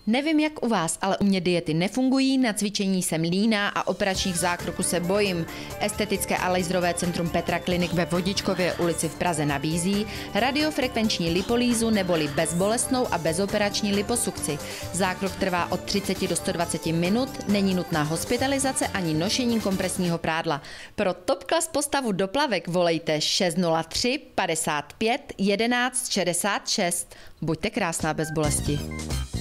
Nevím jak u vás, ale u mě diety nefungují, na cvičení jsem líná a operačních zákroků se bojím. Estetické a laserové centrum Petra Klinik ve Vodičkově ulici v Praze nabízí radiofrekvenční lipolýzu neboli bezbolestnou a bezoperační liposukci. Zákrok trvá od 30 do 120 minut, není nutná hospitalizace ani nošení kompresního prádla. Pro top class postavu do plavek volejte 603 55 11 66. Buďte krásná bez bolesti.